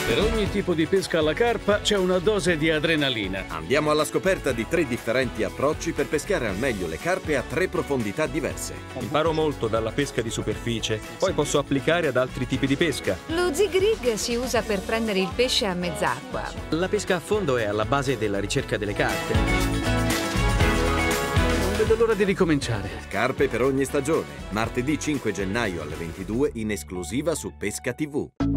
Per ogni tipo di pesca alla carpa c'è una dose di adrenalina. Andiamo alla scoperta di 3 differenti approcci per pescare al meglio le carpe a 3 profondità diverse. Imparo molto dalla pesca di superficie, poi posso applicare ad altri tipi di pesca. Lo zig rig si usa per prendere il pesce a mezz'acqua. La pesca a fondo è alla base della ricerca delle carte. Non vedo l'ora di ricominciare. Carpe per ogni stagione. Martedì 5 gennaio alle 22 in esclusiva su Pesca TV.